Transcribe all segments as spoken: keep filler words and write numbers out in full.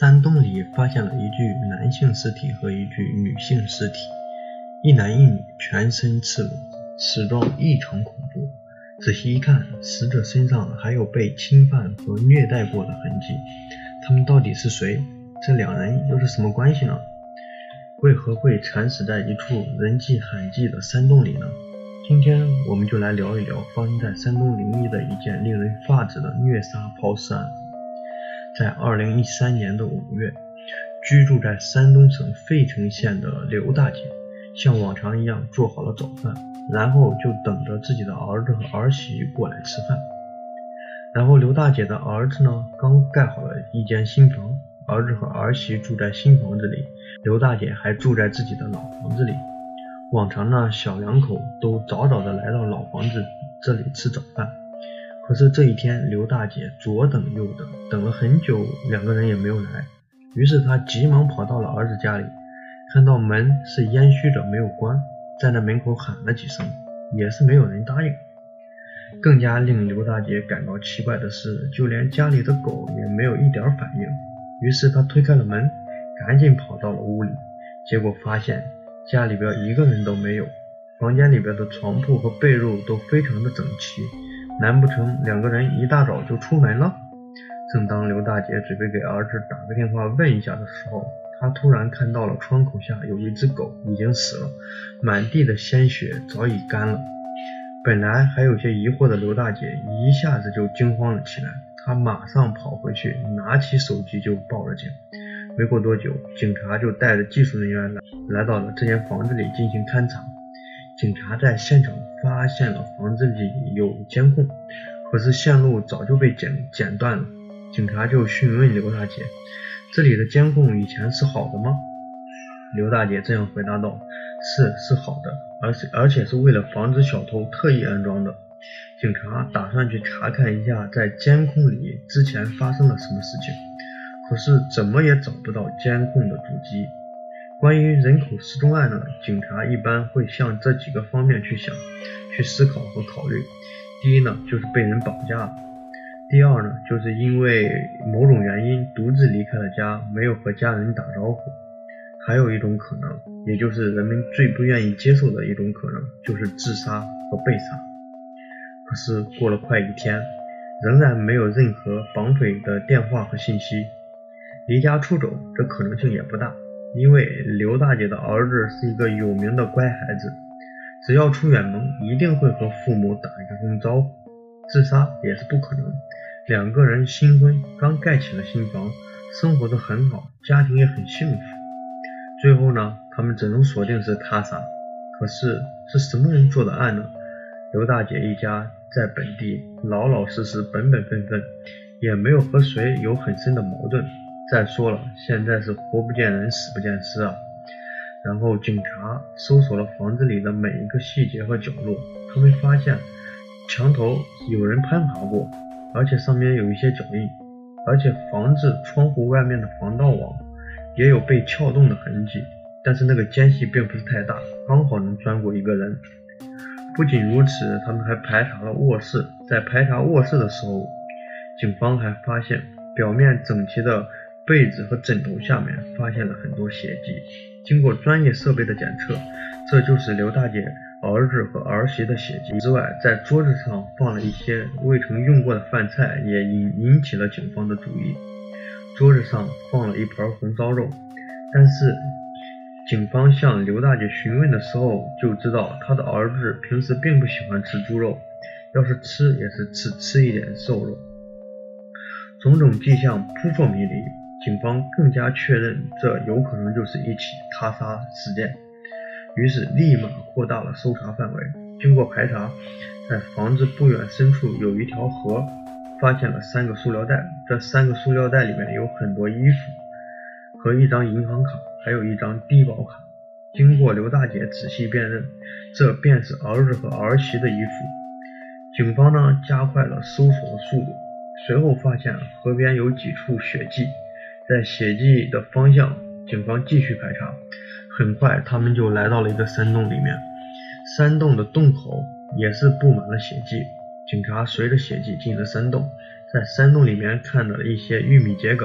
山洞里发现了一具男性尸体和一具女性尸体，一男一女，全身赤裸，死状异常恐怖。仔细一看，死者身上还有被侵犯和虐待过的痕迹。他们到底是谁？这两人又是什么关系呢？为何会惨死在一处人迹罕至的山洞里呢？今天我们就来聊一聊发生在山东临沂的一件令人发指的虐杀抛尸案。在二零一三年的五月，居住在山东省费城县的刘大姐像往常一样做好了早饭，然后就等着自己的儿子和儿媳过来吃饭。然后刘大姐的儿子呢，刚盖好了一间新房，儿子和儿媳住在新房子里，刘大姐还住在自己的老房子里。往常呢，小两口都早早的来到老房子这里吃早饭。可是这一天，刘大姐左等右等，等了很久，两个人也没有来。于是她急忙跑到了儿子家里，看到门是烟虚着没有关，站在门口喊了几声，也是没有人答应。更加令刘大姐感到奇怪的是，就连家里的狗也没有一点反应。于是她推开了门，赶紧跑到了屋里，结果发现家里边一个人都没有，房间里边的床铺和被褥都非常的整齐。难不成两个人一大早就出门了？正当刘大姐准备给儿子打个电话问一下的时候，她突然看到了窗口下有一只狗已经死了，满地的鲜血早已干了。本来还有些疑惑的刘大姐一下子就惊慌了起来，她马上跑回去，拿起手机就报了警。没过多久，警察就带着技术人员来来到了这间房子里进行勘查。警察在现场发现了房子里有监控，可是线路早就被剪剪断了。警察就询问刘大姐，这里的监控以前是好的吗？刘大姐这样回答道，是是好的，而且而且是为了防止小偷特意安装的。警察打算去查看一下在监控里之前发生了什么事情，可是怎么也找不到监控的足迹。关于人口失踪案呢，警察一般会向这几个方面去想、去思考和考虑。第一呢，就是被人绑架了；第二呢，就是因为某种原因独自离开了家，没有和家人打招呼；还有一种可能，也就是人们最不愿意接受的一种可能，就是自杀和被杀。可是过了快一天，仍然没有任何绑匪的电话和信息。离家出走，这可能性也不大。因为刘大姐的儿子是一个有名的乖孩子，只要出远门一定会和父母打一声招呼，自杀也是不可能。两个人新婚，刚盖起了新房，生活得很好，家庭也很幸福。最后呢，他们只能锁定是他杀。可是是什么人做的案呢？刘大姐一家在本地老老实实本本分分，也没有和谁有很深的矛盾。再说了，现在是活不见人死不见尸啊。然后警察搜索了房子里的每一个细节和角落，他们发现墙头有人攀爬过，而且上面有一些脚印，而且房子窗户外面的防盗网也有被撬动的痕迹，但是那个间隙并不是太大，刚好能钻过一个人。不仅如此，他们还排查了卧室，在排查卧室的时候，警方还发现表面整齐的被子和枕头下面发现了很多血迹。经过专业设备的检测，这就是刘大姐儿子和儿媳的血迹。之外，在桌子上放了一些未曾用过的饭菜，也引引起了警方的注意。桌子上放了一盘红烧肉，但是警方向刘大姐询问的时候就知道，她的儿子平时并不喜欢吃猪肉，要是吃也是只吃一点瘦肉。种种迹象扑朔迷离，警方更加确认这有可能就是一起他杀事件，于是立马扩大了搜查范围。经过排查，在房子不远深处有一条河，发现了三个塑料袋，这三个塑料袋里面有很多衣服和一张银行卡，还有一张低保卡。经过刘大姐仔细辨认，这便是儿子和儿媳的衣服。警方呢加快了搜索的速度，随后发现河边有几处血迹，在血迹的方向，警方继续排查。很快他们就来到了一个山洞里面，山洞的洞口也是布满了血迹。警察随着血迹进了山洞，在山洞里面看到了一些玉米秸秆，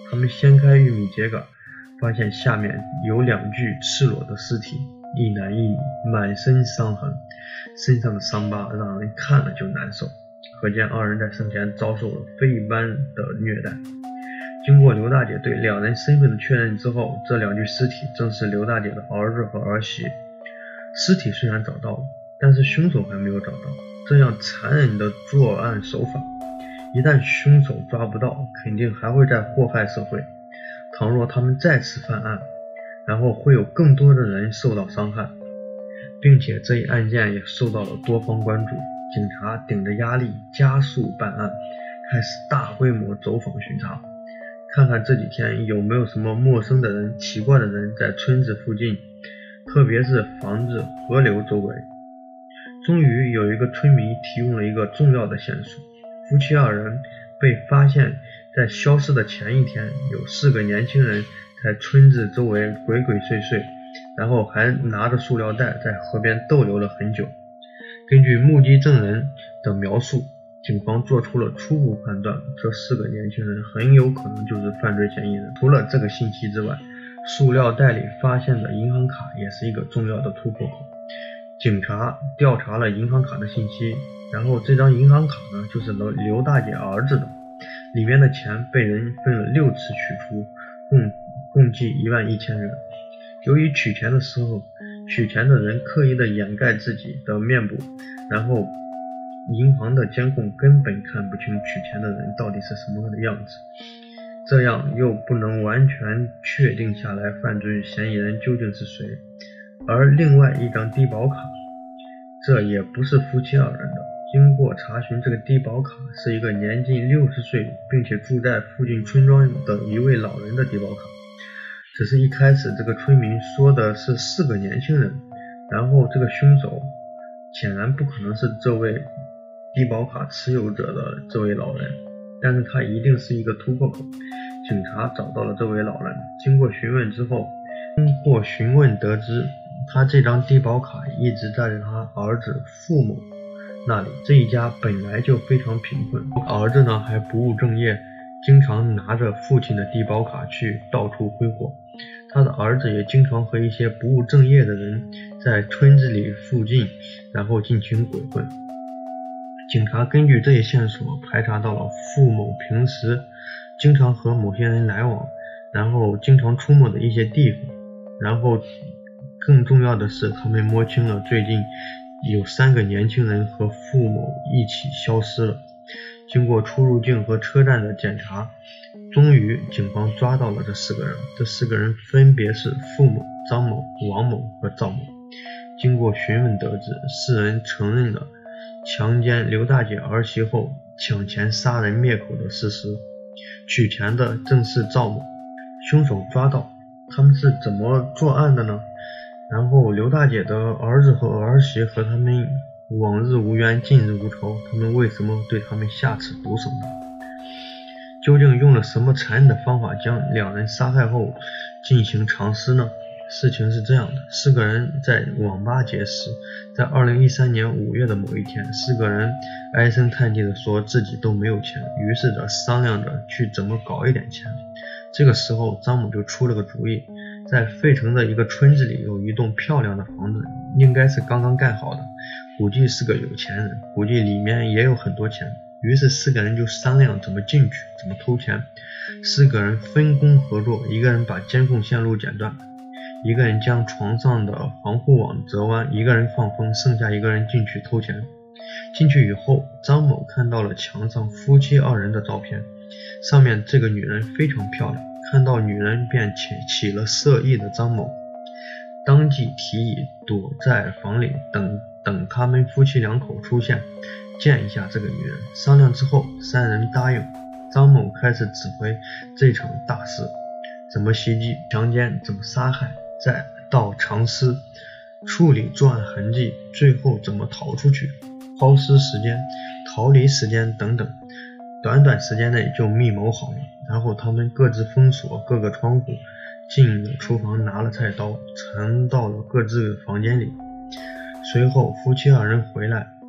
他们掀开玉米秸秆，发现下面有两具赤裸的尸体，一男一女，满身伤痕，身上的伤疤让人看了就难受，可见二人在生前遭受了非一般的虐待。经过刘大姐对两人身份的确认之后，这两具尸体正是刘大姐的儿子和儿媳。尸体虽然找到了，但是凶手还没有找到。这样残忍的作案手法，一旦凶手抓不到，肯定还会再祸害社会。倘若他们再次犯案，然后会有更多的人受到伤害，并且这一案件也受到了多方关注。警察顶着压力加速办案，开始大规模走访巡查，看看这几天有没有什么陌生的人、奇怪的人在村子附近，特别是房子、河流周围。终于有一个村民提供了一个重要的线索，夫妻二人被发现在消失的前一天，有四个年轻人在村子周围鬼鬼祟祟，然后还拿着塑料袋在河边逗留了很久。根据目击证人的描述，警方做出了初步判断，这四个年轻人很有可能就是犯罪嫌疑人。除了这个信息之外，塑料袋里发现的银行卡也是一个重要的突破口。警察调查了银行卡的信息，然后这张银行卡呢就是刘大姐儿子的，里面的钱被人分了六次取出，共共计一万一千元。由于取钱的时候，取钱的人刻意的掩盖自己的面部，然后银行的监控根本看不清取钱的人到底是什么的样子，这样又不能完全确定下来犯罪嫌疑人究竟是谁。而另外一张低保卡，这也不是夫妻二人的。经过查询，这个低保卡是一个年近六十岁并且住在附近村庄的一位老人的低保卡。只是一开始这个村民说的是四个年轻人，然后这个凶手显然不可能是这位低保卡持有者的这位老人，但是他一定是一个突破口。警察找到了这位老人，经过询问之后，经过询问得知，他这张低保卡一直在他儿子父母那里，这一家本来就非常贫困，儿子呢还不务正业，经常拿着父亲的低保卡去到处挥霍。他的儿子也经常和一些不务正业的人在村子里附近然后进行鬼混。警察根据这些线索排查到了傅某平时经常和某些人来往，然后经常出没的一些地方，然后更重要的是他们摸清了最近有三个年轻人和傅某一起消失了。经过出入境和车站的检查，终于警方抓到了这四个人。这四个人分别是傅某、张某、王某和赵某。经过询问得知，四人承认了强奸刘大姐儿媳后抢钱杀人灭口的事实，取钱的正是赵某。凶手抓到，他们是怎么作案的呢？然后刘大姐的儿子和儿媳和他们往日无冤，近日无仇，他们为什么对他们下此毒手呢？究竟用了什么残忍的方法将两人杀害后进行藏尸呢？事情是这样的，四个人在网吧结识，在二零一三年五月的某一天，四个人唉声叹气的说自己都没有钱，于是的商量着去怎么搞一点钱。这个时候张某就出了个主意，在费城的一个村子里有一栋漂亮的房子，应该是刚刚盖好的，估计是个有钱人，估计里面也有很多钱。于是四个人就商量怎么进去，怎么偷钱。四个人分工合作，一个人把监控线路剪断，一个人将床上的防护网折弯，一个人放风，剩下一个人进去偷钱。进去以后，张某看到了墙上夫妻二人的照片，上面这个女人非常漂亮，看到女人便起起了色意的张某当即提议躲在房里等等他们夫妻两口出现，见一下这个女人。商量之后，三人答应。张某开始指挥这场大事，怎么袭击、强奸，怎么杀害，再到藏尸、处理作案痕迹，最后怎么逃出去、抛尸时间、逃离时间等等。短短时间内就密谋好了。然后他们各自封锁各个窗户，进了厨房拿了菜刀，藏到了各自的房间里。随后夫妻二人回来，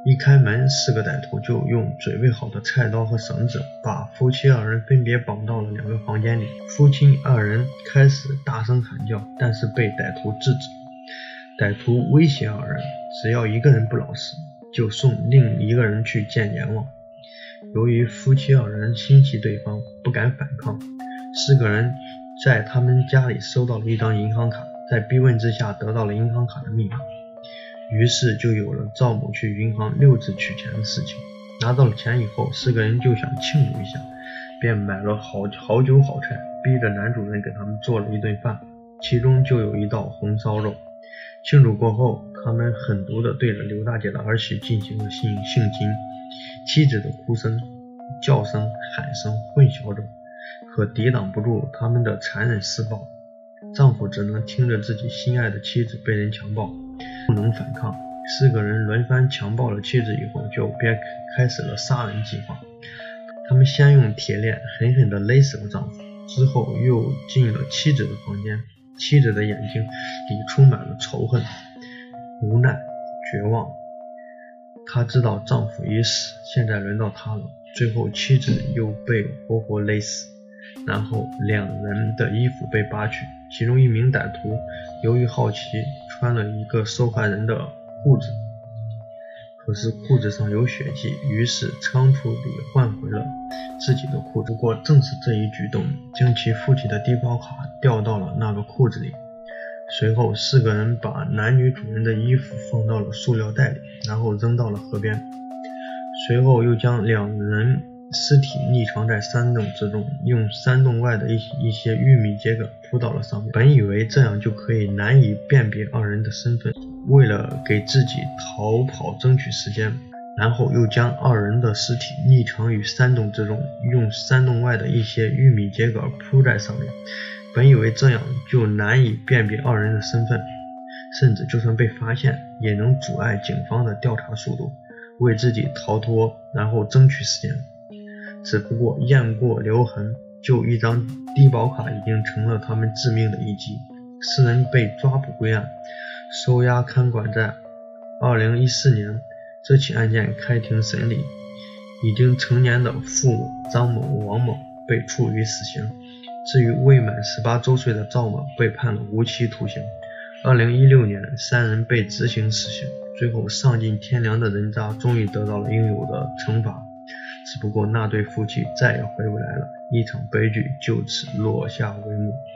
一开门，四个歹徒就用准备好的菜刀和绳子把夫妻二人分别绑到了两个房间里。夫妻二人开始大声喊叫，但是被歹徒制止。歹徒威胁二人，只要一个人不老实，就送另一个人去见阎王。由于夫妻二人心系对方，不敢反抗，四个人在他们家里收到了一张银行卡，在逼问之下得到了银行卡的密码。于是就有了赵某去银行六次取钱的事情。拿到了钱以后，四个人就想庆祝一下，便买了好好酒好菜，逼着男主人给他们做了一顿饭，其中就有一道红烧肉。庆祝过后，他们狠毒地对着刘大姐的儿媳进行了性性侵，妻子的哭声、叫声、喊声混淆着，可抵挡不住他们的残忍施暴。丈夫只能听着自己心爱的妻子被人强暴，不能反抗。四个人轮番强暴了妻子以后，就便开始了杀人计划。他们先用铁链狠狠地勒死了丈夫，之后又进了妻子的房间。妻子的眼睛里充满了仇恨、无奈、绝望。她知道丈夫已死，现在轮到她了。最后妻子又被活活勒死，然后两人的衣服被扒去，其中一名歹徒由于好奇穿了一个受害人的裤子，可是裤子上有血迹，于是仓促地换回了自己的裤子。不过正是这一举动将其父亲的低保卡掉到了那个裤子里。随后四个人把男女主人的衣服放到了塑料袋里，然后扔到了河边。随后又将两人尸体匿藏在山洞之中，用山洞外的一一些玉米秸秆铺到了上面。本以为这样就可以难以辨别二人的身份，为了给自己逃跑争取时间，然后又将二人的尸体匿藏于山洞之中，用山洞外的一些玉米秸秆铺在上面。本以为这样就难以辨别二人的身份，甚至就算被发现也能阻碍警方的调查速度，为自己逃脱然后争取时间。只不过雁过留痕，就一张低保卡已经成了他们致命的一击。四人被抓捕归案，收押看管。在二零一四年，这起案件开庭审理，已经成年的父母张某、王某被处以死刑。至于未满十八周岁的赵某被判了无期徒刑。二零一六年，三人被执行死刑。最后丧尽天良的人渣终于得到了应有的惩罚，只不过那对夫妻再也回不来了，一场悲剧就此落下帷幕。